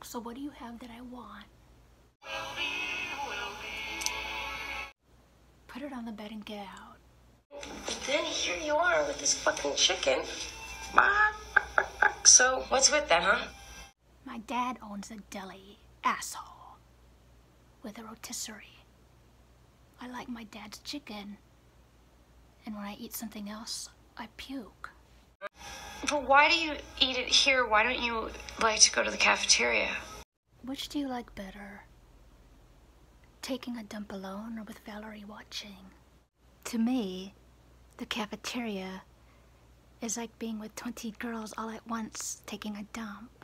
So what do you have that I want? Put it on the bed and get out. But then here you are with this fucking chicken. So what's with that, huh? My dad owns a deli, asshole, with a rotisserie. I like my dad's chicken, and when I eat something else, I puke. But why do you eat it here? Why don't you like to go to the cafeteria? Which do you like better? Taking a dump alone or with Valerie watching? To me, the cafeteria is like being with 20 girls all at once taking a dump.